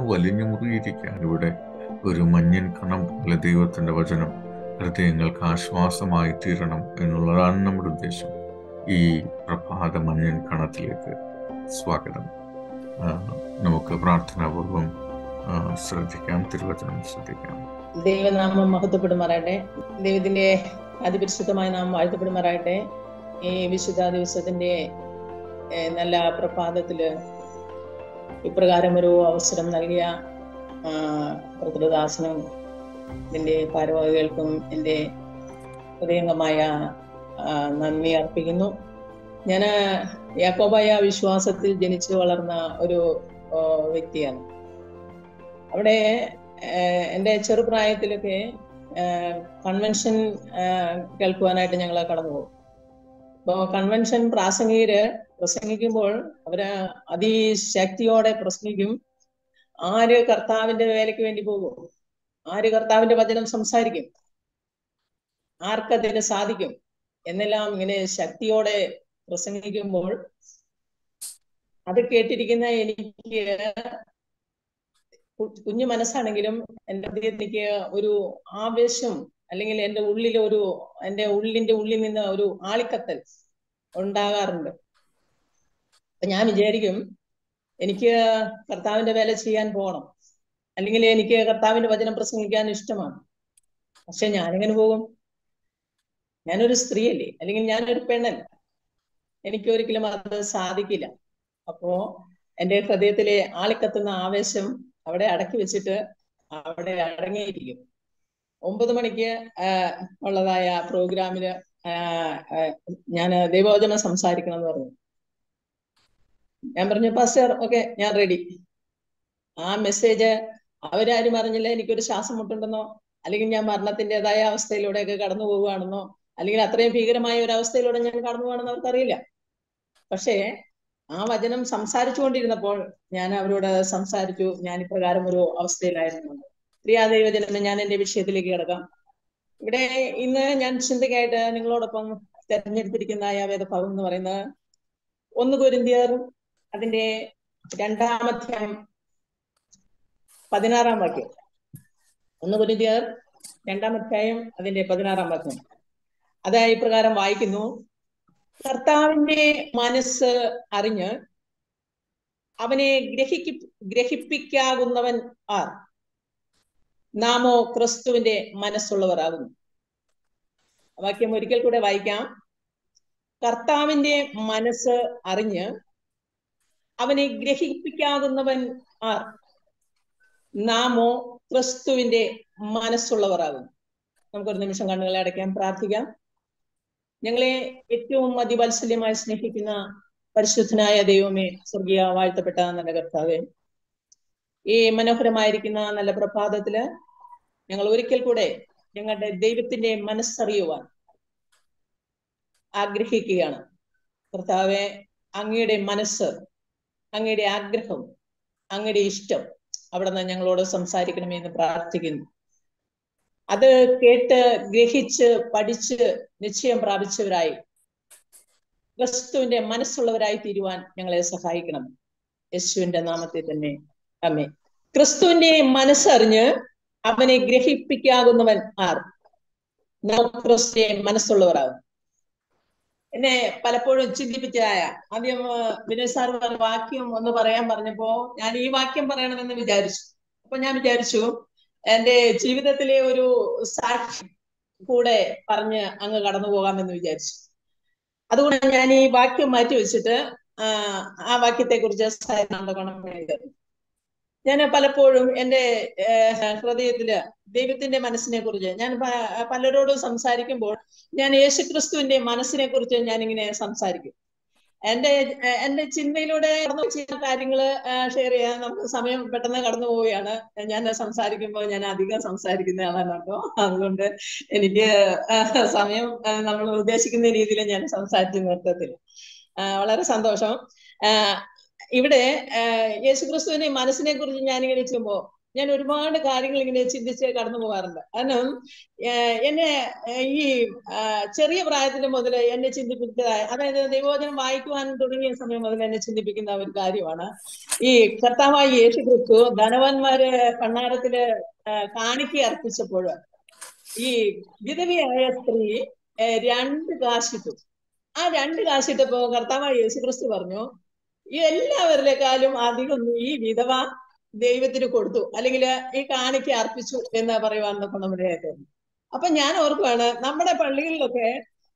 വലിഞ്ഞു മുറിയിരിക്കാൻ ഇവിടെ ഒരു മഞ്ഞിൻ കണം പോലെ ദൈവത്തിൻ്റെ വചനം ഹൃദയങ്ങൾക്ക് ആശ്വാസമായി തീരണം എന്നുള്ളതാണ് നമ്മുടെ ഉദ്ദേശം. ഈ പ്രഭാത മഞ്ഞിൻ കണത്തിലേക്ക് സ്വാഗതം. നമുക്ക് പ്രാർത്ഥനാപൂർവം ശ്രദ്ധിക്കാം, തിരുവചനം ശ്രദ്ധിക്കാം. ദൈവനാമം മഹത്വപ്പെടുമാറാകട്ടെ. ദൈവത്തിന്റെ അതിപരിശുദ്ധമായ നാമം വാഴ്ത്തപ്പെടുമാറാകട്ടെ. ഈ വിശുദ്ധ ദിവസത്തിന്റെ നല്ല പ്രഭാതത്തില് ഇപ്രകാരം ഒരു അവസരം നൽകിയ പ്രകൃതദാസനും ഇതിന്റെ ഭാരവാഹികൾക്കും എൻ്റെ ഹൃദയംഗമായ നന്ദി അർപ്പിക്കുന്നു. ഞാൻ യാക്കോബായ വിശ്വാസത്തിൽ ജനിച്ചു വളർന്ന ഒരു വ്യക്തിയാണ്. അവിടെ എൻ്റെ ചെറുപ്രായത്തിലൊക്കെ കൺവെൻഷൻ കേൾക്കുവാനായിട്ട് ഞങ്ങൾ കടന്നു പോകും. അപ്പോൾ കൺവെൻഷൻ പ്രാസംഗികര് പ്രസംഗിക്കുമ്പോൾ അവര് അതിശക്തിയോടെ പ്രസംഗിക്കും. ആര് കർത്താവിന്റെ വേലയ്ക്ക് വേണ്ടി പോകും, ആര് കർത്താവിന്റെ വചനം സംസാരിക്കും, ആർക്കതിന് സാധിക്കും എന്നെല്ലാം ഇങ്ങനെ ശക്തിയോടെ പ്രസംഗിക്കുമ്പോൾ അത് കേട്ടിരിക്കുന്ന എനിക്ക് കുഞ്ഞു മനസ്സാണെങ്കിലും എൻ്റെ ഹൃദയത്തിലേക്ക് ഒരു ആവേശം, അല്ലെങ്കിൽ എൻ്റെ ഉള്ളിന്റെ ഉള്ളിൽ നിന്ന് ഒരു ആളിക്കത്തൽ ഉണ്ടാകാറുണ്ട്. അപ്പൊ ഞാൻ വിചാരിക്കും, എനിക്ക് കർത്താവിന്റെ വേല ചെയ്യാൻ പോകണം, അല്ലെങ്കിൽ എനിക്ക് കർത്താവിന്റെ വചനം പ്രസംഗിക്കാൻ ഇഷ്ടമാണ്. പക്ഷെ ഞാനെങ്ങനെ പോകും? ഞാനൊരു സ്ത്രീയല്ലേ, അല്ലെങ്കിൽ ഞാനൊരു പെണ്ണല്ല, എനിക്ക് ഒരിക്കലും അത് സാധിക്കില്ല. അപ്പോ എൻ്റെ ഹൃദയത്തിലെ ആളിക്കത്തുന്ന ആവേശം അവിടെ അടക്കി വെച്ചിട്ട് അവിടെ അടങ്ങിയിരിക്കും. 9 മണിക്ക് ഉള്ളതായ പ്രോഗ്രാമില് ഞാൻ ദൈവവചനം സംസാരിക്കണം എന്ന് പറഞ്ഞു. ഞാൻ പറഞ്ഞു, പാസ്റ്റർ ഓക്കെ, ഞാൻ റെഡി. ആ മെസ്സേജ് അവരാരും അറിഞ്ഞില്ല എനിക്കൊരു ശ്വാസം മുട്ടുണ്ടെന്നോ, അല്ലെങ്കിൽ ഞാൻ മരണത്തിൻ്റെതായ അവസ്ഥയിലൂടെയൊക്കെ കടന്നു പോവുകയാണെന്നോ, അല്ലെങ്കിൽ അത്രയും ഭീകരമായ ഒരു അവസ്ഥയിലൂടെ ഞാൻ കടന്നു പോകണമെന്ന് അവർക്കറിയില്ല. പക്ഷേ ആ വചനം സംസാരിച്ചു കൊണ്ടിരുന്നപ്പോൾ ഞാൻ അവരോട് സംസാരിച്ചു, ഞാൻ ഇപ്രകാരം ഒരു അവസ്ഥയിലായിരുന്നു. പ്രിയാദൈവജനം, ഞാൻ എൻ്റെ വിഷയത്തിലേക്ക് കിടക്കാം. ഇവിടെ ഇന്ന് ഞാൻ ചിന്തയ്ക്കായിട്ട് നിങ്ങളോടൊപ്പം തെരഞ്ഞെടുത്തിരിക്കുന്ന വേദഭാഗം എന്ന് പറയുന്നത് 1 കൊരിന്ത്യർ അതിന്റെ 2-ാം അധ്യായം 16-ാം വാക്യം. 1 കൊരിന്ത്യർ 2-ാം അധ്യായം അതിന്റെ 16-ാം വാക്യം. അതായത് ഇപ്രകാരം വായിക്കുന്നു: കർത്താവിന്റെ മനസ്സ് അറിഞ്ഞ് അവനെ ഗ്രഹിപ്പിക്കാകുന്നവൻ ആർ? നാമോ ക്രിസ്തുവിന്റെ മനസ്സുള്ളവർ ആകുന്നു. വാക്യം ഒരിക്കൽ കൂടെ വായിക്കാം. കർത്താവിന്റെ മനസ്സ് അറിഞ്ഞ് അവനെ ഗ്രഹിപ്പിക്കാകുന്നവൻ ആർ? നാമോ ക്രിസ്തുവിന്റെ മനസ്സുള്ളവർ ആകുന്നു. നമുക്കൊരു നിമിഷം കണ്ണുകളെ അടയ്ക്കാം, പ്രാർത്ഥിക്കാം. ഞങ്ങളെ ഏറ്റവും അതിവാത്സല്യമായി സ്നേഹിക്കുന്ന പരിശുദ്ധനായ ദൈവമേ, സ്വർഗീയ വാഴ്ത്തപ്പെട്ട നല്ല കർത്താവേ, ഈ മനോഹരമായിരിക്കുന്ന നല്ല പ്രഭാതത്തില് ഞങ്ങൾ ഒരിക്കൽ കൂടെ ഞങ്ങളുടെ ദൈവത്തിന്റെ മനസ്സറിയുവാൻ ആഗ്രഹിക്കുകയാണ്. കർത്താവെ, അങ്ങയുടെ മനസ്സ്, അങ്ങയുടെ ആഗ്രഹം, അങ്ങയുടെ ഇഷ്ടം അവിടെ നിന്ന് ഞങ്ങളോട് സംസാരിക്കണമെന്ന് പ്രാർത്ഥിക്കുന്നു. അത് കേട്ട് ഗ്രഹിച്ച് പഠിച്ച് നിശ്ചയം പ്രാപിച്ചവരായി ക്രിസ്തുവിന്റെ മനസ്സുള്ളവരായി തീരുവാൻ ഞങ്ങളെ സഹായിക്കണം. യേശുവിന്റെ നാമത്തിൽ തന്നെ ആമേൻ. ക്രിസ്തുവിന്റെ മനസ്സറിഞ്ഞ് അവനെ ഗ്രഹിപ്പിക്കാകുന്നവൻ ആർ? ക്രിസ്തുവിന്റെ മനസ്സുള്ളവരാകും. എന്നെ പലപ്പോഴും ചിന്തിപ്പിച്ചതായ ആദ്യം വിനയ് സാർ വാക്യം ഒന്ന് പറയാൻ പറഞ്ഞപ്പോ ഞാൻ ഈ വാക്യം പറയണമെന്ന് വിചാരിച്ചു. അപ്പൊ ഞാൻ വിചാരിച്ചു, എൻ്റെ ജീവിതത്തിലെ ഒരു സാക്ഷി കൂടെ പറഞ്ഞ് അങ്ങ് കടന്നു പോകാമെന്ന് വിചാരിച്ചു. അതുകൊണ്ട് ഞാൻ ഈ വാക്യം മാറ്റി വെച്ചിട്ട് ആ വാക്യത്തെ കുറിച്ച് ഞാൻ പലപ്പോഴും എൻ്റെ ഹൃദയത്തില് ദൈവത്തിന്റെ മനസ്സിനെ കുറിച്ച് ഞാൻ പലരോടും സംസാരിക്കുമ്പോൾ ഞാൻ യേശുക്രിസ്തുവിന്റെ മനസ്സിനെ കുറിച്ച് ഞാനിങ്ങനെ സംസാരിക്കും. എൻ്റെ ചിന്തയിലൂടെ ചെയ്യുന്ന കാര്യങ്ങൾ ഷെയർ ചെയ്യാൻ നമുക്ക് സമയം പെട്ടെന്ന് കടന്നു പോവുകയാണ്. ഞാൻ സംസാരിക്കുമ്പോൾ ഞാൻ അധികം സംസാരിക്കുന്ന ആളാണ് കേട്ടോ. അതുകൊണ്ട് എനിക്ക് സമയം നമ്മൾ ഉദ്ദേശിക്കുന്ന രീതിയിൽ ഞാൻ സംസാരിച്ചു നിർത്തത്തില്ല. വളരെ സന്തോഷം. ഇവിടെ യേശുക്രിസ്തുവിന്റെ മനസ്സിനെ കുറിച്ച് ഞാനിങ്ങനെ ഇരിക്കുമ്പോൾ ഞാൻ ഒരുപാട് കാര്യങ്ങൾ ഇങ്ങനെ ചിന്തിച്ച് കടന്നു പോകാറുണ്ട്. കാരണം എന്നെ ഈ ചെറിയ പ്രായത്തിൽ മുതൽ എന്നെ ചിന്തിപ്പിച്ചതായ, അതായത് ദൈവവചനം വായിക്കുവാൻ തുടങ്ങിയ സമയം മുതൽ എന്നെ ചിന്തിപ്പിക്കുന്ന ഒരു കാര്യമാണ് ഈ കർത്താവായ യേശു ക്രിസ്തു ധനവാന്മാര് ഭണ്ഡാരത്തില് കാണിക്ക അർപ്പിച്ചപ്പോൾ ഈ വിധവയായ സ്ത്രീ 2 കാശിട്ടു. ആ 2 കാശിട്ടപ്പോ കർത്താവായ യേശു ക്രിസ്തു പറഞ്ഞു, ഈ എല്ലാവരിലേക്കാളും അധികം ഈ വിധവ ദൈവത്തിന് കൊടുത്തു, അല്ലെങ്കിൽ ഈ കാണിക്ക അർപ്പിച്ചു എന്ന് പറയുവാന്നൊക്കെ നമ്മുടെ തോന്നുന്നു. അപ്പൊ ഞാൻ ഓർക്കുവാണ്, നമ്മുടെ പള്ളികളിലൊക്കെ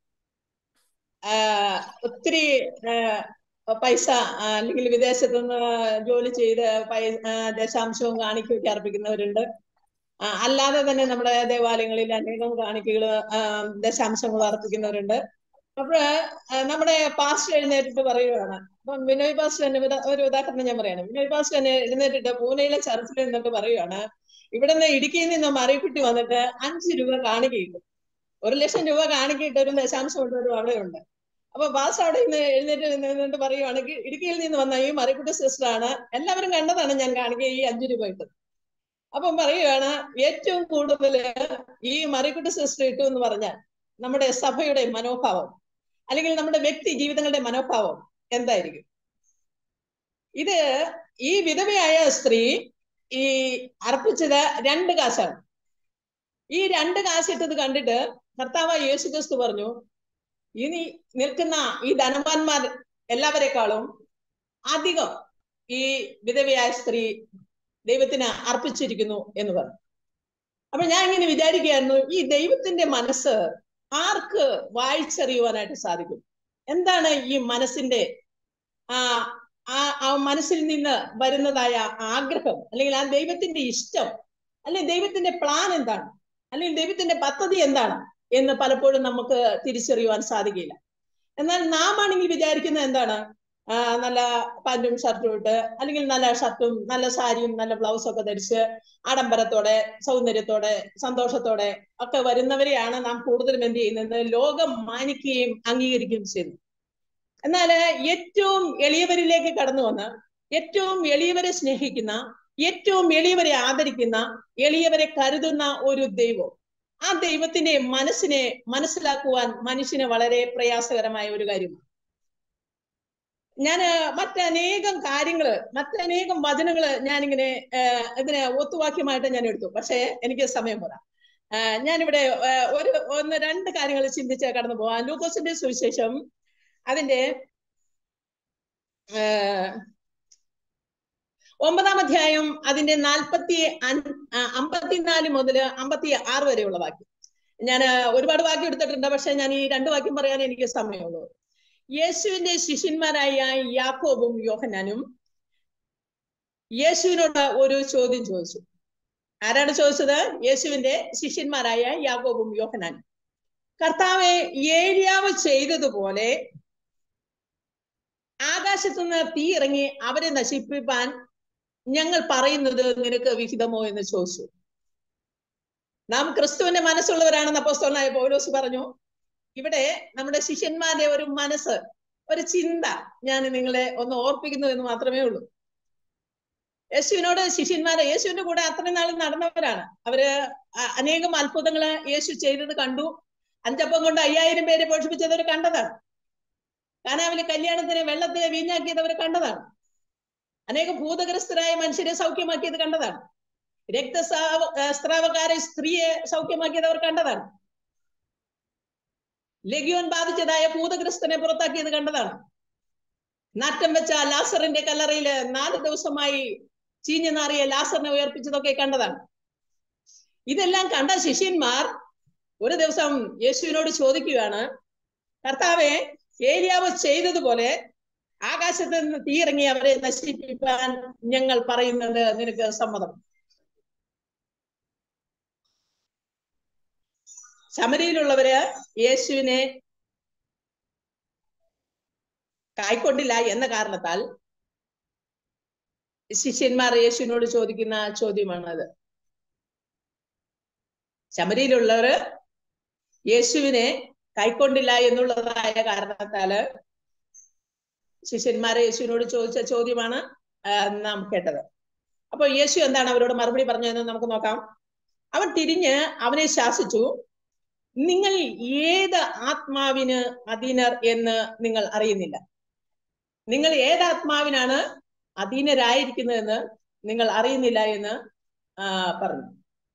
ഒത്തിരി പൈസ അല്ലെങ്കിൽ വിദേശത്തു നിന്ന് ജോലി ചെയ്ത് ദശാംശവും കാണിക്കുകയൊക്കെ അർപ്പിക്കുന്നവരുണ്ട്. അല്ലാതെ തന്നെ നമ്മുടെ ദേവാലയങ്ങളിൽ അനേകം കാണിക്കകൾ ദശാംശങ്ങൾ അർപ്പിക്കുന്നവരുണ്ട്. അപ്പൊ നമ്മുടെ പാസ്റ്റർ എഴുന്നേറ്റിട്ട് പറയുകയാണ്. അപ്പൊ വിനോയ് പാസ്റ്റർ തന്നെ ഒരു ഉദാഹരണം ഞാൻ പറയാണ്. വിനോയ് പാസ്റ്റർ തന്നെ എഴുന്നേറ്റിട്ട് പൂനെയിലെ ചർച്ചിൽ നിന്നിട്ട് പറയുകയാണ്, ഇവിടെ നിന്ന് ഇടുക്കിയിൽ നിന്ന് മറിയക്കുട്ടി വന്നിട്ട് 5 രൂപ കാണിക്കയിട്ടു, 1,00,000 രൂപ കാണിക്കിട്ട് ഒരു ദശാംശം കൊണ്ടൊരു അവിടെ ഉണ്ട്. അപ്പൊ പാസ്റ്റർ അവിടെ നിന്ന് എഴുന്നേറ്റ് നിന്നിട്ട് പറയുവാണ്, ഇടുക്കിയിൽ നിന്ന് വന്ന ഈ മറിയക്കുട്ടി സിസ്റ്ററാണ്, എല്ലാവരും കണ്ടതാണ് ഞാൻ കാണിക്കുക ഈ 5 രൂപ ഇട്ടത്. അപ്പം പറയുകയാണ്, ഏറ്റവും കൂടുതൽ ഈ മറിയക്കുട്ടി സിസ്റ്റർ ഇട്ടു എന്ന് പറഞ്ഞാൽ നമ്മുടെ സഭയുടെ മനോഭാവം അല്ലെങ്കിൽ നമ്മുടെ വ്യക്തി ജീവിതങ്ങളുടെ മനോഭാവം എന്തായിരിക്കും? ഇത് ഈ വിധവയായ സ്ത്രീ ഈ അർപ്പിച്ചത് 2 കാശാണ്. ഈ 2 കാശിട്ടത് കണ്ടിട്ട് കർത്താവായ യേശു ക്രിസ്തു പറഞ്ഞു, ഇനി നിൽക്കുന്ന ഈ ധനവാന്മാർ എല്ലാവരെക്കാളും അധികം ഈ വിധവയായ സ്ത്രീ ദൈവത്തിന് അർപ്പിച്ചിരിക്കുന്നു എന്ന് പറഞ്ഞു. അപ്പൊ ഞാൻ ഇങ്ങനെ വിചാരിക്കുകയായിരുന്നു, ഈ ദൈവത്തിന്റെ മനസ്സ് ആർക്ക് വായിച്ചറിയുവാനായിട്ട് സാധിക്കും? എന്താണ് ഈ മനസ്സിന്റെ ആ മനസ്സിൽ നിന്ന് വരുന്നതായ ആഗ്രഹം, അല്ലെങ്കിൽ ആ ദൈവത്തിന്റെ ഇഷ്ടം, അല്ലെങ്കിൽ ദൈവത്തിന്റെ പ്ലാൻ എന്താണ്, അല്ലെങ്കിൽ ദൈവത്തിന്റെ പദ്ധതി എന്താണ് എന്ന് പലപ്പോഴും നമുക്ക് തിരിച്ചറിയുവാൻ സാധിക്കില്ല. എന്നാൽ നാം ആണെങ്കിൽ വിചാരിക്കുന്നത് എന്താണ്? നല്ല പാന്റും ഷർട്ടും ഇട്ട്, അല്ലെങ്കിൽ നല്ല ഷർട്ടും നല്ല സാരിയും നല്ല ബ്ലൗസും ഒക്കെ ധരിച്ച് ആഡംബരത്തോടെ സൗന്ദര്യത്തോടെ സന്തോഷത്തോടെ ഒക്കെ വരുന്നവരെയാണ് നാം കൂടുതലും എന്ത് ചെയ്യുന്നത്? ലോകം മാനിക്കുകയും അംഗീകരിക്കുകയും ചെയ്യുന്നു. എന്നാൽ ഏറ്റവും എളിയവരിലേക്ക് കടന്നു വന്ന് ഏറ്റവും എളിയവരെ സ്നേഹിക്കുന്ന, ഏറ്റവും എളിയവരെ ആദരിക്കുന്ന, എളിയവരെ കരുതുന്ന ഒരു ദൈവം, ആ ദൈവത്തിന്റെ മനസ്സിനെ മനസ്സിലാക്കുവാൻ മനുഷ്യന് വളരെ പ്രയാസകരമായ ഒരു കാര്യമാണ്. ഞാൻ മറ്റനേകം കാര്യങ്ങള്, മറ്റനേകം വചനങ്ങള് ഞാനിങ്ങനെ ഇതിനെ ഒത്തുവാക്യമായിട്ട് ഞാൻ എടുത്തു. പക്ഷെ എനിക്ക് സമയം പോരാ. ഞാനിവിടെ 1-2 കാര്യങ്ങൾ ചിന്തിച്ച് കടന്നു പോവാം. ലൂക്കോസിന്റെ സുവിശേഷം അതിന്റെ 9-ാം അധ്യായം അതിന്റെ 54 മുതൽ 56 വരെയുള്ള വാക്യം. ഞാൻ ഒരുപാട് വാക്യം എടുത്തിട്ടുണ്ട്, പക്ഷെ ഞാൻ ഈ 2 വാക്യം പറയാൻ എനിക്ക് സമയമുള്ളൂ. യേശുവിന്റെ ശിഷ്യന്മാരായ യാക്കോബും യോഹന്നാനും യേശുവിനോട് ഒരു ചോദ്യം ചോദിച്ചു. ആരാണ് ചോദിച്ചത്? യേശുവിന്റെ ശിഷ്യന്മാരായ യാക്കോബും യോഹന്നാനും. കർത്താവെ, ഏലിയാവ് ചെയ്തതുപോലെ ആകാശത്തുനിന്ന് തീ ഇറങ്ങി അവരെ നശിപ്പിപ്പാൻ ഞങ്ങൾ പറയുന്നത് നിനക്ക് വിഹിതമോ എന്ന് ചോദിച്ചു. നാം ക്രിസ്തുവിന്റെ മനസ്സുള്ളവരാണെന്ന് അപ്പോസ്തലനായ പൗലോസ് പറഞ്ഞു. ഇവിടെ നമ്മുടെ ശിഷ്യന്മാരുടെ ഒരു മനസ്സ്, ഒരു ചിന്ത ഞാൻ നിങ്ങളെ ഒന്ന് ഓർപ്പിക്കുന്നു എന്ന് മാത്രമേ ഉള്ളൂ. യേശുവിനോട് ശിഷ്യന്മാരെ, യേശുവിന്റെ കൂടെ അത്രയും നാൾ നടന്നവരാണ്. അവര് അനേകം അത്ഭുതങ്ങള് യേശു ചെയ്തത് കണ്ടു. 5 അപ്പം കൊണ്ട് 5000 പേരെ പോഷിപ്പിച്ചത് അവർ കണ്ടതാണ്. കാനാവിലെ കല്യാണത്തിന് വെള്ളത്തെ വീഞ്ഞാക്കിയത് അവർ കണ്ടതാണ്. അനേകം ഭൂതഗ്രസ്തരായ മനുഷ്യരെ സൗഖ്യമാക്കിയത് കണ്ടതാണ്. രക്തസ്രാവകാര സ്ത്രീയെ സൗഖ്യമാക്കിയത് അവർ കണ്ടതാണ്. ലഗ്യോൻ ബാധിച്ചതായ ഭൂതഗ്രസ്തനെ പുറത്താക്കിയത് കണ്ടതാണ്. നാറ്റം വെച്ച ലാസറിന്റെ കല്ലറയില് 4 ദിവസമായി ചീഞ്ഞു നാറിയ ലാസറിനെ ഉയർപ്പിച്ചതൊക്കെ കണ്ടതാണ്. ഇതെല്ലാം കണ്ട ശിഷ്യന്മാർ ഒരു ദിവസം യേശുവിനോട് ചോദിക്കുകയാണ്, കർത്താവെ, ഏലിയാവ് ചെയ്തതുപോലെ ആകാശത്ത് നിന്ന് തീയിറങ്ങി അവരെ നശിപ്പിക്കാൻ ഞങ്ങൾ പറയുന്നത് നിനക്ക് സമ്മതം? ശമരിയിലുള്ളവര് യേശുവിനെ കൈക്കൊണ്ടില്ല എന്ന കാരണത്താൽ ശിഷ്യന്മാർ യേശുവിനോട് ചോദിക്കുന്ന ചോദ്യമാണത്. ശമരിയിലുള്ളവര് യേശുവിനെ കൈക്കൊണ്ടില്ല എന്നുള്ളതായ കാരണത്താല് ശിഷ്യന്മാരെ യേശുവിനോട് ചോദിച്ച ചോദ്യമാണ് നാം കേട്ടത്. അപ്പൊ യേശു എന്താണ് അവരോട് മറുപടി പറഞ്ഞതെന്ന് നമുക്ക് നോക്കാം. അവൻ തിരിഞ്ഞ് അവനെ ശാസിച്ചു, നിങ്ങൾ ഏത് ആത്മാവിന് അധീനർ എന്ന് നിങ്ങൾ അറിയുന്നില്ല. നിങ്ങൾ ഏത് ആത്മാവിനാണ് അധീനരായിരിക്കുന്നതെന്ന് നിങ്ങൾ അറിയുന്നില്ല എന്ന് പറഞ്ഞു.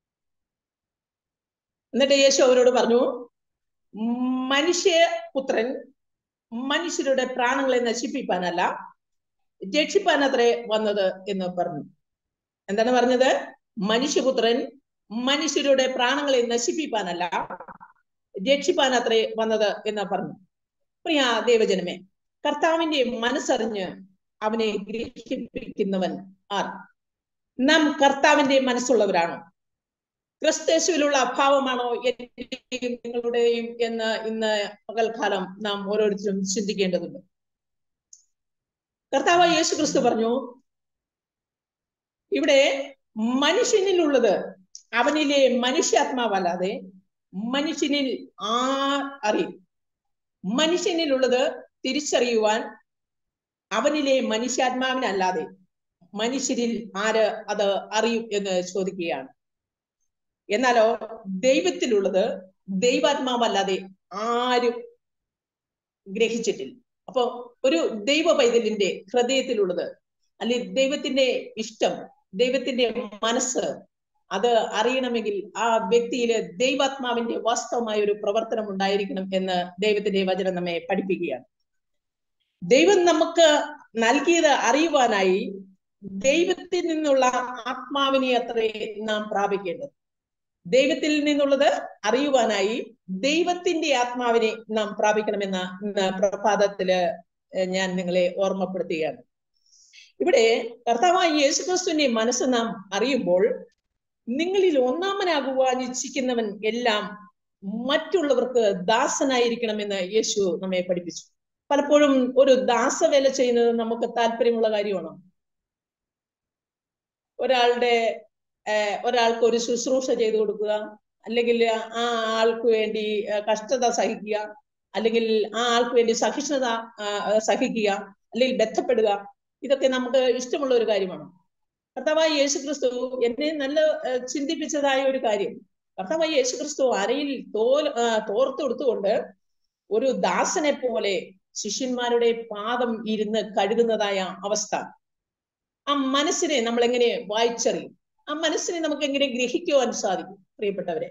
എന്നിട്ട് യേശു അവരോട് പറഞ്ഞു, മനുഷ്യപുത്രൻ മനുഷ്യരുടെ പ്രാണങ്ങളെ നശിപ്പിക്കാനല്ല, രക്ഷിപ്പാനത്രേ വന്നത് എന്ന് പറഞ്ഞു. എന്താണ് പറഞ്ഞത്? മനുഷ്യപുത്രൻ മനുഷ്യരുടെ പ്രാണങ്ങളെ നശിപ്പിക്കാനല്ല, രക്ഷിപ്പാനത്രേ വന്നത് എന്ന് പറഞ്ഞു. പ്രിയ ദൈവജനമേ, കർത്താവിന്റെ മനസ്സറിഞ്ഞ് അവനെ ഗ്രഹിപ്പിക്കുന്നവൻ ആർ? നാം കർത്താവിന്റെ മനസ്സുള്ളവരാണോ? ക്രിസ്തേശുവിലുള്ള അഭാവമാണോ എന്റെയും നിങ്ങളുടെയും എന്ന് ഇന്ന് പകൽക്കാലം നാം ഓരോരുത്തരും ചിന്തിക്കേണ്ടതുണ്ട്. കർത്താവ് യേശു ക്രിസ്തു പറഞ്ഞു, ഇവിടെ മനുഷ്യനിലുള്ളത് അവനിലെ മനുഷ്യാത്മാവല്ലാതെ മനുഷ്യനിൽ അറിയും. മനുഷ്യനിലുള്ളത് തിരിച്ചറിയുവാൻ അവനിലെ മനുഷ്യാത്മാവിനല്ലാതെ മനുഷ്യരിൽ ആര് അത് അറിയും എന്ന് ചോദിക്കുകയാണ്. എന്നാലോ ദൈവത്തിലുള്ളത് ദൈവാത്മാവല്ലാതെ ആരും ഗ്രഹിച്ചിട്ടില്ല. അപ്പൊ ഒരു ദൈവ പൈതലിന്റെ ഹൃദയത്തിലുള്ളത്, അല്ലെങ്കിൽ ദൈവത്തിന്റെ ഇഷ്ടം, ദൈവത്തിന്റെ മനസ്സ്, അത് അറിയണമെങ്കിൽ ആ വ്യക്തിയില് ദൈവാത്മാവിന്റെ വാസ്തവമായ ഒരു പ്രവർത്തനം ഉണ്ടായിരിക്കണം എന്ന് ദൈവത്തിന്റെ വചനം നമ്മെ പഠിപ്പിക്കുകയാണ്. ദൈവം നമുക്ക് നൽകിയത് അറിയുവാനായി ദൈവത്തിൽ നിന്നുള്ള ആത്മാവിനെ അത്രേ നാം പ്രാപിക്കേണ്ടത്. ദൈവത്തിൽ നിന്നുള്ളത് അറിയുവാനായി ദൈവത്തിന്റെ ആത്മാവിനെ നാം പ്രാപിക്കണമെന്ന പ്രഭാതത്തില് ഞാൻ നിങ്ങളെ ഓർമ്മപ്പെടുത്തുകയാണ്. ഇവിടെ കർത്താവായ യേശുക്രിസ്തുവിന്റെ മനസ്സ് നാം അറിയുമ്പോൾ, നിങ്ങളിൽ ഒന്നാമനാകുവാൻ ഇച്ഛിക്കുന്നവൻ എല്ലാം മറ്റുള്ളവർക്ക് ദാസനായിരിക്കണമെന്ന് യേശു നമ്മെ പഠിപ്പിച്ചു. പലപ്പോഴും ഒരു ദാസവേല ചെയ്യുന്നത് നമുക്ക് താല്പര്യമുള്ള കാര്യമാണോ? ഒരാൾക്ക് ഒരു ശുശ്രൂഷ ചെയ്തു കൊടുക്കുക, അല്ലെങ്കിൽ ആ ആൾക്ക് വേണ്ടി കഷ്ടത സഹിക്കുക, അല്ലെങ്കിൽ ആ ആൾക്ക് വേണ്ടി സഹിഷ്ണുത സഹിക്കുക, അല്ലെങ്കിൽ ബന്ധപ്പെടുക, ഇതൊക്കെ നമുക്ക് ഇഷ്ടമുള്ള ഒരു കാര്യമാണ്. കർത്താവായ യേശുക്രിസ്തു എന്നെ നല്ല ചിന്തിപ്പിച്ചതായ ഒരു കാര്യം, കർത്താവായ യേശുക്രിസ്തു അരയിൽ തോർത്തു കൊടുത്തുകൊണ്ട് ഒരു ദാസനെ പോലെ ശിഷ്യന്മാരുടെ പാദം ഇരുന്ന് കഴുകുന്നതായ അവസ്ഥ, ആ മനസ്സിനെ നമ്മൾ എങ്ങനെ വായിച്ചറിയും? ആ മനസ്സിനെ നമുക്ക് എങ്ങനെ ഗ്രഹിക്കുവാൻ സാധിക്കും? പ്രിയപ്പെട്ടവരെ,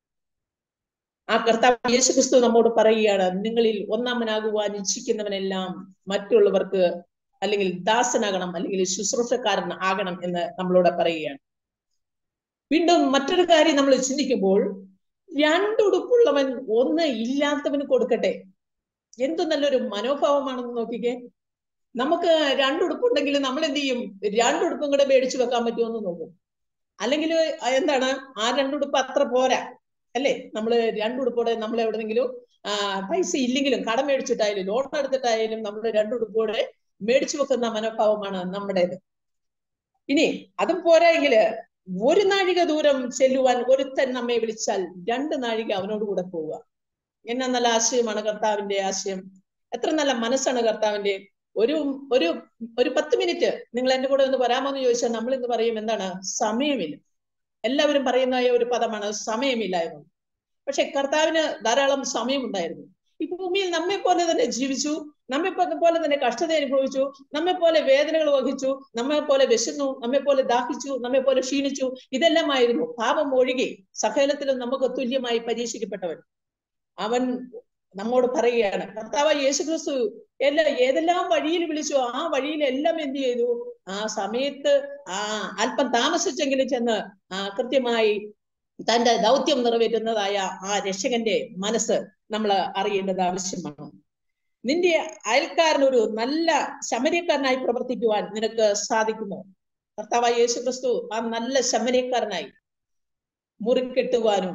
ആ കർത്താവ് യേശുക്രിസ്തു നമ്മോട് പറയുകയാണ്, നിങ്ങളിൽ ഒന്നാമനാകുവാൻ ഇച്ഛിക്കുന്നവനെല്ലാം മറ്റുള്ളവർക്ക് അല്ലെങ്കിൽ ദാസനാകണം, അല്ലെങ്കിൽ ശുശ്രൂഷക്കാരൻ ആകണം എന്ന് നമ്മളോട് പറയുകയാണ്. വീണ്ടും മറ്റൊരു കാര്യം നമ്മൾ ചിന്തിക്കുമ്പോൾ, രണ്ടുടുപ്പുള്ളവൻ ഒന്ന് ഇല്ലാത്തവന് കൊടുക്കട്ടെ. എന്തു നല്ലൊരു മനോഭാവമാണെന്ന് നോക്കിക്കേ. നമുക്ക് രണ്ടുടുപ്പുണ്ടെങ്കിൽ നമ്മൾ എന്ത് ചെയ്യും? രണ്ടുടുപ്പും കൂടെ മേടിച്ചു വെക്കാൻ പറ്റുമെന്ന് നോക്കും. അല്ലെങ്കിൽ എന്താണ്, ആ രണ്ടുടുപ്പ് അത്ര പോരാ അല്ലേ? നമ്മൾ രണ്ടുടുപ്പോടെ നമ്മൾ എവിടെന്നെങ്കിലും പൈസ ഇല്ലെങ്കിലും കടം മേടിച്ചിട്ടായാലും ലോൺ എടുത്തിട്ടായാലും നമ്മൾ രണ്ടുടുപ്പോടെ മേടിച്ചു വെക്കുന്ന മനോഭാവമാണ് നമ്മുടേത്. ഇനി അതും പോരായെങ്കില് ഒരു നാഴിക ദൂരം ചെല്ലുവാൻ ഒരുത്തൻ നമ്മെ വിളിച്ചാൽ 2 നാഴിക അവനോട് കൂടെ പോവുക. എന്നാ നല്ല ആശയമാണ് കർത്താവിന്റെ ആശയം! എത്ര നല്ല മനസ്സാണ് കർത്താവിന്റെ! ഒരു 10 മിനിറ്റ് നിങ്ങൾ എന്റെ കൂടെ ഒന്ന് വരാമോ എന്ന് ചോദിച്ചാൽ നമ്മൾ ഇന്ന് പറയും, എന്താണ്? സമയമില്ല. എല്ലാവരും പറയുന്ന ഒരു പദമാണ് സമയമില്ല എന്ന്. പക്ഷെ കർത്താവിന് ധാരാളം സമയമുണ്ടായിരുന്നു. ഈ ഭൂമിയിൽ നമ്മെ പോലെ തന്നെ ജീവിച്ചു, നമ്മെ പോലെ തന്നെ കഷ്ടത അനുഭവിച്ചു, നമ്മെ പോലെ വേദനകൾ വഹിച്ചു, നമ്മെ പോലെ വിശന്നു, നമ്മെ പോലെ ദാഹിച്ചു, നമ്മെ പോലെ ക്ഷീണിച്ചു. ഇതെല്ലാമായിരുന്നു. പാപം ഒഴികെ സകലത്തിലും നമുക്ക് തുല്യമായി പരീക്ഷിക്കപ്പെട്ടവൻ. അവൻ നമ്മോട് പറയുകയാണ്, കർത്താവ് യേശുക്രിസ്തു ഏതെല്ലാം വഴിയിൽ വിളിച്ചു, ആ വഴിയിലെല്ലാം എന്ത് ചെയ്തു? ആ സമയത്ത് അല്പം താമസിച്ചെങ്കിലും ചെന്ന് കൃത്യമായി തന്റെ ദൗത്യം നിറവേറ്റുന്നതായ ആ രക്ഷകന്റെ മനസ്സ് നമ്മൾ അറിയേണ്ടത് ആവശ്യമാണ്. നിന്റെ അയൽക്കാരൻ ഒരു നല്ല ശമര്യക്കാരനായി പ്രവർത്തിക്കുവാൻ നിനക്ക് സാധിക്കുമോ? കർത്താവായ യേശുക്രിസ്തു ആ നല്ല ശമര്യക്കാരനായി മുറിക്കെട്ടുവാനും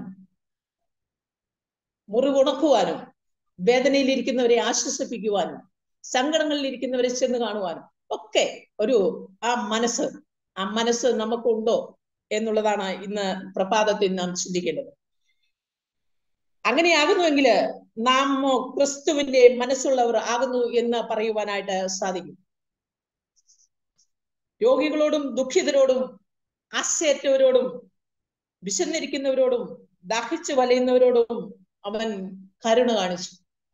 മുറിവുണക്കുവാനും വേദനയിലിരിക്കുന്നവരെ ആശ്വസിപ്പിക്കുവാനും സങ്കടങ്ങളിൽ ഇരിക്കുന്നവരെ ചെന്ന് കാണുവാനും ഒക്കെ ആ മനസ്സ് നമുക്കുണ്ടോ എന്നുള്ളതാണ് ഇന്ന് പ്രഭാതത്തിൽ നാം ചിന്തിക്കേണ്ടത്. അങ്ങനെയാകുന്നുവെങ്കിൽ നാം ക്രിസ്തുവിന്റെ മനസ്സുള്ളവർ ആകുന്നു എന്ന് പറയുവാനായിട്ട് സാധിക്കും. രോഗികളോടും ദുഃഖിതരോടും ആശയറ്റവരോടും വിശന്നിരിക്കുന്നവരോടും ദാഹിച്ചു വലയുന്നവരോടും അവൻ കരുണ കാണിച്ചു.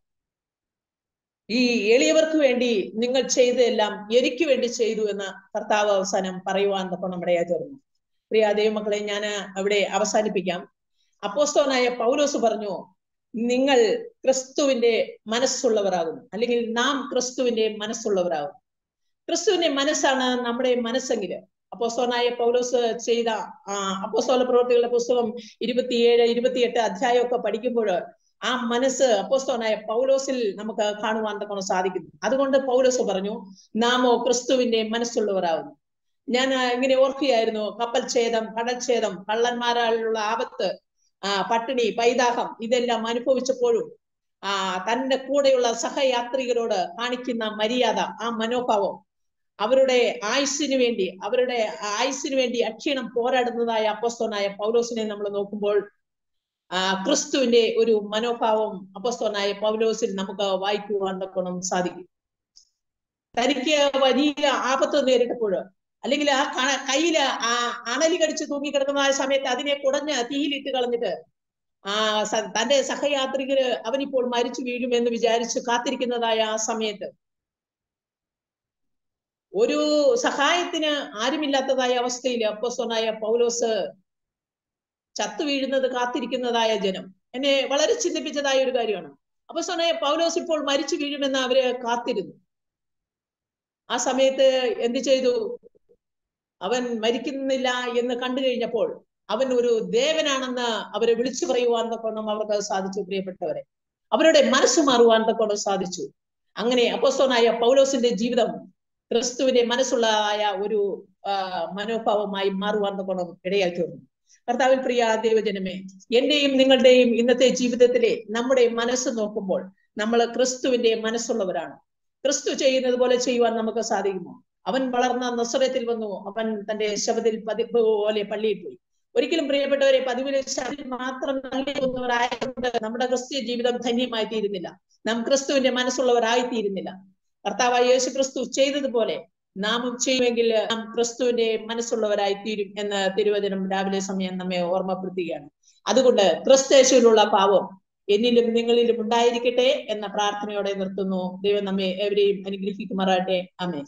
ഈ എളിയവർക്ക് വേണ്ടി നിങ്ങൾ ചെയ്തതെല്ലാം എനിക്ക് വേണ്ടി ചെയ്തു എന്ന് കർത്താവ് അവസാനം പറയുവാൻ നമ്മുടെ തീർന്നു. പ്രിയ ദൈവമക്കളെ, ഞാൻ അവിടെ അവസാനിപ്പിക്കാം. അപ്പോസ്തലനായ പൗലോസ് പറഞ്ഞു, നിങ്ങൾ ക്രിസ്തുവിന്റെ മനസ്സുള്ളവരാകുന്നു, അല്ലെങ്കിൽ നാം ക്രിസ്തുവിന്റെ മനസ്സുള്ളവരാകും. ക്രിസ്തുവിന്റെ മനസ്സാണ് നമ്മുടെ മനസ്സെങ്കിൽ അപ്പോസ്തലനായ പൗലോസ് ചെയ്ത അപ്പോസ്തല പ്രവൃത്തികളുടെ പുസ്തകം 27, 28 അധ്യായമൊക്കെ പഠിക്കുമ്പോൾ ആ മനസ്സ് അപ്പോസ്തലനായ പൗലോസിൽ നമുക്ക് കാണുവാൻ സാധിക്കുന്നു. അതുകൊണ്ട് പൗലോസ് പറഞ്ഞു, നാമോ ക്രിസ്തുവിന്റെ മനസ്സുള്ളവരാകുന്നു. ഞാൻ ഇങ്ങനെ ഓർക്കുകയായിരുന്നു, കപ്പൽ ഛേദം, കടൽ ഛേദം, കള്ളന്മാരാലുള്ള ആപത്ത്, പട്ടിണി, പൈതാഹം ഇതെല്ലാം അനുഭവിച്ചപ്പോഴും തന്റെ കൂടെയുള്ള സഹയാത്രികരോട് കാണിക്കുന്ന മര്യാദ, ആ മനോഭാവം, അവരുടെ ആയുസ്സിന് വേണ്ടി അക്ഷീണം പോരാടുന്നതായ അപ്പോസ്തലനായ പൗലോസിനെ നമ്മൾ നോക്കുമ്പോൾ ക്രിസ്തുവിന്റെ ഒരു മനോഭാവം അപ്പോസ്തലനായ പൗലോസിൽ നമുക്ക് വായിക്കുവാൻ സാധിക്കും. തനിക്ക് വലിയ ആപത്ത് നേരിട്ടപ്പോൾ, അല്ലെങ്കിൽ ആ കയ്യില് അണലി കടിച്ച് തൂങ്ങിക്കിടക്കുന്ന ആ സമയത്ത് അതിനെ കുടഞ്ഞ് തീയിലിട്ട് കളഞ്ഞിട്ട് തന്റെ സഹയാത്രികര് അവനിപ്പോൾ മരിച്ചു വീഴുമെന്ന് വിചാരിച്ച് കാത്തിരിക്കുന്നതായ ആ സമയത്ത്, ഒരു സഹായത്തിന് ആരുമില്ലാത്തതായ അവസ്ഥയിൽ അപ്പോസ്തലനായ പൗലോസ് ചത്തു വീഴുന്നത് കാത്തിരിക്കുന്നതായ ജനം എന്നെ വളരെ ചിന്തിപ്പിച്ചതായ ഒരു കാര്യമാണ്. അപ്പോസ്തലനായ പൗലോസ് ഇപ്പോൾ മരിച്ചു വീഴുമെന്ന് അവര് കാത്തിരുന്നു. ആ സമയത്ത് എന്ത് ചെയ്തു? അവൻ മരിക്കുന്നില്ല എന്ന് കണ്ടു കഴിഞ്ഞപ്പോൾ അവൻ ഒരു ദേവനാണെന്ന് അവരെ വിളിച്ചു പറയുവാൻ തക്കോണം അവർക്ക് സാധിച്ചു. പ്രിയപ്പെട്ടവരെ, അവരുടെ മനസ്സ് മാറുവാൻ തക്കോണം സാധിച്ചു. അങ്ങനെ അപ്പോസ്തലനായ പൗലോസിന്റെ ജീവിതം ക്രിസ്തുവിന്റെ മനസ്സുള്ളതായ ഒരു മനോഭാവമായി മാറുവാൻ തക്കോണം ഇടയായി തീർന്നു. കർത്താവിൽ പ്രിയ ദൈവജനമേ, എന്റെയും നിങ്ങളുടെയും ഇന്നത്തെ ജീവിതത്തിലെ നമ്മുടെ മനസ്സ് നോക്കുമ്പോൾ നമ്മൾ ക്രിസ്തുവിന്റെ മനസ്സുള്ളവരാണ്. ക്രിസ്തു ചെയ്യുന്നത് പോലെ ചെയ്യുവാൻ നമുക്ക് സാധിക്കുമോ? അവൻ വളർന്ന നസറത്തിൽ വന്നു, അവൻ തന്റെ ശബത്തിൽ പതിവ് പോലെ പള്ളിയിൽ പോയി. ഒരിക്കലും പ്രിയപ്പെട്ടവരെ, പതിവിലെ ശബത്തിൽ മാത്രം തള്ളിപ്പോകുന്നവരായതുകൊണ്ട് നമ്മുടെ ക്രിസ്തീയ ജീവിതം ധന്യമായി തീരുന്നില്ല. നാം ക്രിസ്തുവിന്റെ മനസ്സുള്ളവരായി തീരുന്നില്ല. കർത്താവായ യേശു ക്രിസ്തു ചെയ്തതുപോലെ നാമും ചെയ്യുമെങ്കിൽ നാം ക്രിസ്തുവിന്റെ മനസ്സുള്ളവരായി തീരും എന്ന് തിരുവചനം രാവിലെ സമയം നമ്മെ ഓർമ്മപ്പെടുത്തുകയാണ്. അതുകൊണ്ട് ക്രിസ്തയേശുവിലുള്ള ഭാവം എന്നിലും നിങ്ങളിലും ഉണ്ടായിരിക്കട്ടെ എന്ന പ്രാർത്ഥനയോടെ നിർത്തുന്നു. ദൈവം നമ്മെ എവരെയും അനുഗ്രഹിക്കുമാറാകട്ടെ. ആമേൻ.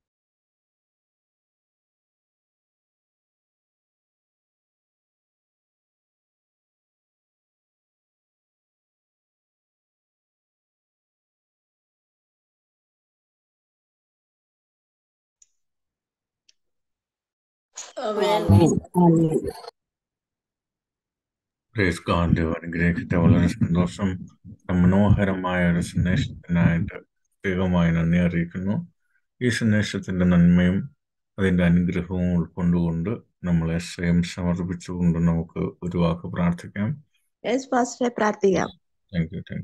Praise God. ദൈവം അനുഗ്രഹിക്കട്ടെ. വളരെ സന്തോഷം. മനോഹരമായ ഒരു സന്ദേശത്തിനായിട്ട് പ്രത്യേകമായി നന്ദി അറിയിക്കുന്നു. ഈ സന്ദേശത്തിന്റെ നന്മയും അതിന്റെ അനുഗ്രഹവും ഉൾക്കൊണ്ടുകൊണ്ട് നമ്മളെ സ്വയം സമർപ്പിച്ചുകൊണ്ട് നമുക്ക് ഒരു വാക്ക് പ്രാർത്ഥിക്കാം. പ്രാർത്ഥിക്കാം. Thank you.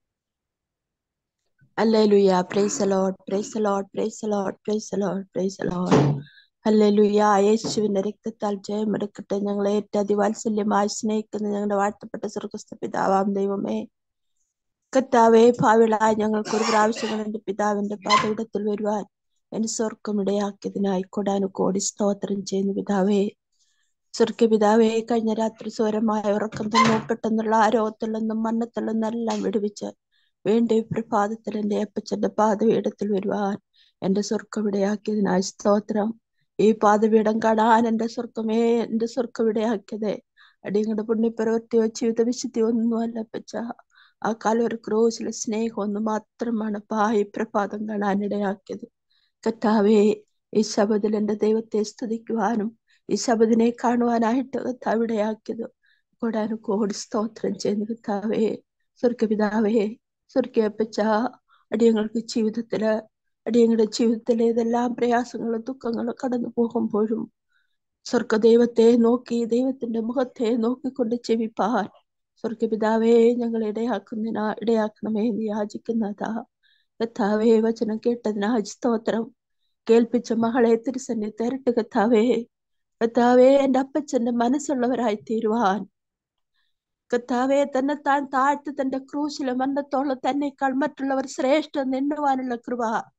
ഹല്ലേലൂയ. Praise the Lord, praise the Lord, praise the Lord, praise the Lord, praise the Lord. ഹല്ലേലൂയ. യേശുവിന്റെ രക്തത്താൽ ജയമെടുക്കട്ടെ. ഞങ്ങളെ ഏറ്റവും അതിവാത്സല്യമായി സ്നേഹിക്കുന്ന ഞങ്ങളുടെ വാഴ്ത്തപ്പെട്ട സ്വർഗ്ഗസ്ഥ പിതാവാം ദൈവമേ, കർത്താവേ, ഭാവികളായ ഞങ്ങൾക്ക് ഒരു പ്രാവശ്യം എന്റെ പിതാവിന്റെ പാതയിടത്തിൽ വരുവാൻ എന്റെ സ്വർഗം ഇടയാക്കിയതിനായി കോടാനുകോടി സ്തോത്രം ചെയ്യുന്നു പിതാവേ. സ്വർഗപിതാവേ, കഴിഞ്ഞ രാത്രി സ്വരമായ ഉറക്കം തന്നു പെട്ടെന്നുള്ള ആരോഗ്യത്തിൽ നിന്നും മരണത്തിൽ നിന്നെല്ലാം വിടുവിച്ച് വീണ്ടും പ്രഭാതത്തിൽ എന്റെ അപ്പച്ചന്റെ പാതപീഠത്തിൽ വരുവാൻ എന്റെ സ്വർഗം ഇടയാക്കിയതിനായി സ്തോത്രം. ഈ പാതപീഠം കാണാൻ എന്റെ സ്വർഗം ഇടയാക്കിയത് അടിയങ്ങളുടെ പുണ്യപ്രവൃത്തിയോ ജീവിത വിശുദ്ധിയോ ഒന്നുമല്ല അപ്പച്ച. ആ കാലൊരു ക്രൂശിലെ സ്നേഹം ഒന്ന് മാത്രമാണ് ഈ പ്രഭാതം കാണാൻ ഇടയാക്കിയത്. കർത്താവേ, ഈ ശബദിൽ എന്റെ ദൈവത്തെ സ്തുതിക്കുവാനും ഈ ശബദിനെ കാണുവാനായിട്ട് കർത്താവ് ഇടയാക്കിയത് കോടാനുകോടി സ്തോത്രം ചെയ്യുന്നു കർത്താവേ. സ്വർഗപിതാവേ, സ്വർഗീയപ്പച്ച, അടിയങ്ങളുടെ ജീവിതത്തിലെ ഏതെല്ലാം പ്രയാസങ്ങളും ദുഃഖങ്ങളും കടന്നു പോകുമ്പോഴും സ്വർഗദൈവത്തെ നോക്കി, ദൈവത്തിന്റെ മുഖത്തെ നോക്കിക്കൊണ്ട് ചെവിപ്പാൻ സ്വർഗപിതാവേ ഞങ്ങളെ ഇടയാക്കണമേ എന്ന് യാചിക്കുന്നതാ. കർത്താവേ, വചനം കേട്ടതിനായി സ്തോത്രം. കേൾപ്പിച്ച മകളെ തിരുസന്നി തരട്ട് കർത്താവേ. കർത്താവേ, എന്റെ അപ്പച്ചന്റെ മനസ്സുള്ളവരായി തീരുവാൻ കർത്താവെ, താൻ താഴ്ത്തി തന്റെ ക്രൂശിലെ മരണത്തോളം തന്നെക്കാൾ മറ്റുള്ളവർ ശ്രേഷ്ഠം എണ്ണുവാനുള്ള കൃപ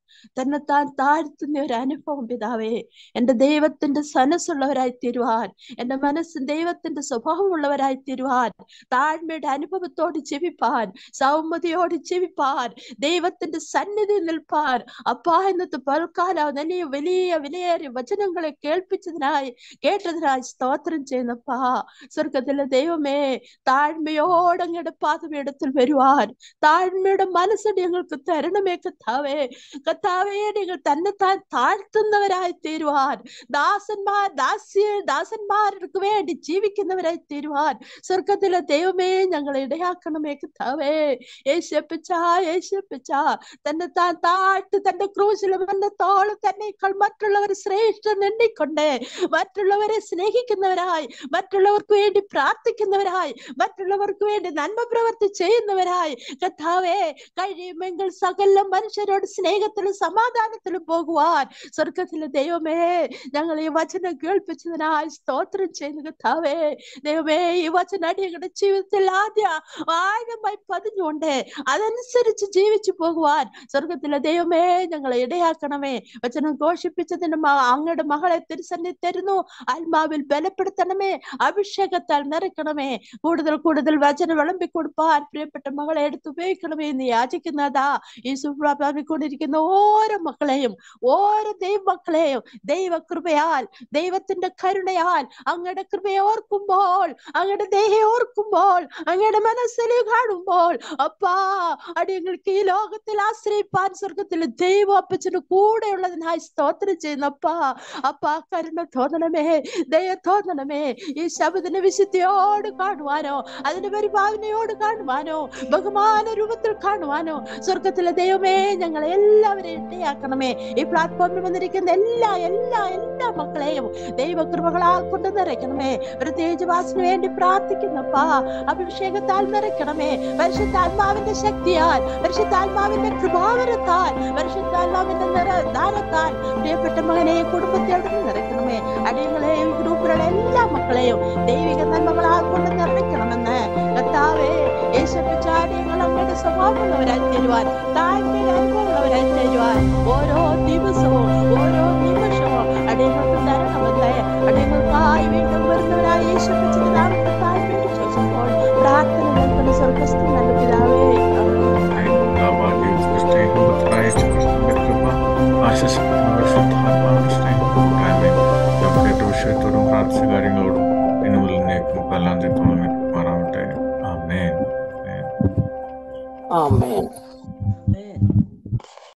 തന്നെ താൻ താഴ്ത്തുന്ന ഒരു അനുഭവം പിതാവേ, എന്റെ ദൈവത്തിന്റെ സനസ്സുള്ളവരായി തീരുവാൻ, എന്റെ മനസ്സ് ദൈവത്തിന്റെ സ്വഭാവമുള്ളവരായി തീരുവാൻ, താഴ്മയുടെ അനുഭവത്തോട് ജീവിപ്പാൻ, സൗമ്യതയോട് ജീവിപ്പാൻ, ദൈവത്തിന്റെ സന്നിധി നിൽപ്പാൻ. അപ്പാ, ഇന്നത്തെ പൽക്കാലം വലിയ വലിയ വിലയേറിയ വചനങ്ങളെ കേട്ടതിനായി സ്തോത്രം ചെയ്യുന്നപ്പാ. സ്വർഗത്തിലെ ദൈവമേ, താഴ്മയോടെ അങ്ങയുടെ പാദപീഠത്തിൽ വരുവാൻ താഴ്മയുടെ മനസ്സടി ഞങ്ങൾക്ക് തരണമേ കർത്താവേ. കർത്താവേ, നിങ്ങൾ തന്നെ താൻ താഴ്ത്തുന്നവരായി തീരുവാൻ, ദാസന്മാർക്ക് വേണ്ടി ജീവിക്കുന്നവരായി തീരുവാൻ സ്വർഗത്തിലെ ദൈവമേ ഞങ്ങളെ ഇടയാക്കണമേ കർത്താവേ. യേശുപ്പിച്ച തന്നെ താൻ താഴ്ത്തി തന്റെ ക്രൂശിൽ മരണത്തോളം തന്നെക്കാൾ മറ്റുള്ളവർ ശ്രേഷ്ഠൻ എണ്ണിക്കൊണ്ട് മറ്റുള്ളവരെ സ്നേഹിക്കുന്നവരായി, മറ്റുള്ളവർക്ക് വേണ്ടി പ്രാർത്ഥിക്കുന്നവരായി, മറ്റുള്ളവർക്ക് വേണ്ടി നന്മ പ്രവർത്തി ചെയ്യുന്നവരായി കർത്താവേ, കഴിയുമെങ്കിൽ സകല മനുഷ്യരോട് സ്നേഹത്തിലും സമാധാനത്തിലും പോകുവാൻ സ്വർഗത്തിലെ ദൈവമേ ഞങ്ങൾ ഈ വചനം കേൾപ്പിച്ചതിനായി സ്തോത്രം ചെയ്യുന്നു കർത്താവേ. ദൈവമേ, ഈ വചനം ഞങ്ങളുടെ ജീവിതത്തിൽ ആഴമായി പതിഞ്ഞുകൊണ്ട് അതനുസരിച്ച് ജീവിച്ചു പോകുവാൻ സ്വർഗത്തിലെ ദൈവമേ ഞങ്ങളെ ഇടയാക്കണമേ. വചനം ഘോഷിപ്പിച്ചതിന് അങ്ങയുടെ മകളെ തിരുസന്നി തരുന്നു. ആത്മാവിൽ ബലപ്പെടുത്തണമേ, അഭിഷേകത്താൽ നിറയ്ക്കണമേ. കൂടുതൽ കൂടുതൽ വചനം വിളമ്പിക്കൊടുപ്പാൻ പ്രിയപ്പെട്ട മകളെ എടുത്തുപയോഗിക്കണമേ എന്ന് യാചിക്കുന്നതാ. ഈ സുപ്രാപിക്കൊണ്ടിരിക്കുന്ന ഓരോ മക്കളെയും, ഓരോ ദൈവമക്കളെയും ദൈവകൃപയാൽ, ദൈവത്തിന്റെ കരുണയാൽ, അങ്ങയുടെ കൃപയെ ഓർക്കുമ്പോൾ, അങ്ങയുടെ ദേഹയെ ഓർക്കുമ്പോൾ, അങ്ങയുടെ മനസ്സിലെ കാണുമ്പോൾ അപ്പാ, അടിയങ്ങൾക്ക് ഈ ലോകത്തിൽ ആശ്രയിപ്പാൻ സ്വർഗത്തിലെ ദൈവം അപ്പച്ചന് കൂടെയുള്ളതിനായി സ്തോത്രം ചെയ്യുന്നപ്പാ. അപ്പാ, കരുണ തോന്നണമേ, ദയ തോന്നണമേ. ഈ ശബ്ദത്തിന്റെ വിശുദ്ധിയോട് കാണുവാനോ, അതിന്റെ പരിഭാവനയോട് കാണുവാനോ, ബഹുമാന രൂപത്തിൽ കാണുവാനോ സ്വർഗത്തിലെ ദൈവമേ ഞങ്ങളെ എല്ലാവരെയും ഇടയാക്കണമേ. ഈ പ്ലാറ്റ്ഫോമിൽ വന്നിരിക്കുന്ന എല്ലാ എല്ലാ എല്ലാ മക്കളെയും ദൈവകൃപകളാൽ കൊണ്ട് നിറയ്ക്കണമേ. പ്രത്യേകിച്ച് വാസിന് വേണ്ടി പ്രാർത്ഥിക്കുന്നപ്പാ, അഭിഷേകത്താൽ നിറയ്ക്കണമേ. പരിശുദ്ധാത്മാവിന്റെ ശക്തിയാൽ, പരിശുദ്ധാത്മാവിന്റെ കൃപാവരത്താൽ, പരിശുദ്ധാത്മാവിന്റെ ദാനത്താൽ പ്രിയപ്പെട്ട മകനെ കുടുംബത്തോട് നിറയ്ക്കണമേ. അടിയങ്ങളെ ഈ ഗ്രൂപ്പിലുള്ള എല്ലാ മക്കളെയും ദൈവിക നന്മകളാൽ കൊണ്ട് നിറയ്ക്കണമെന്ന് കർത്താവേ യേശുപ്പിച്ചാടിയങ്ങൾ അങ്ങയുടെ സ്വഭാവമുള്ളവരായി തരുവാൻ, താഴ്മയുടെ അനുഭവമുള്ളവരായി തരുവാൻ ഓരോ ദിവസവും ഓരോ നിമിഷവും അടിയങ്ങൾക്ക് തരണമെന്ന് അടിയങ്ങൾക്കായി വീണ്ടും വരുന്നവരായി യേശുപ്പിച്ചത് നാമത്തെ താഴ്മയോട് ചോദിച്ചപ്പോൾ പ്രാർത്ഥന കേൾക്കുന്ന സ്വർഗ്ഗസ്ഥ നല്ല പിതാവേ. വിഷയത്തോടും പ്രാർത്ഥന കാര്യങ്ങളോടും ഇന്നുമുതലേക്കും കാലാന്ത്യത്തോളം മാറാവട്ടെ. ആമേൻ. ആമേൻ.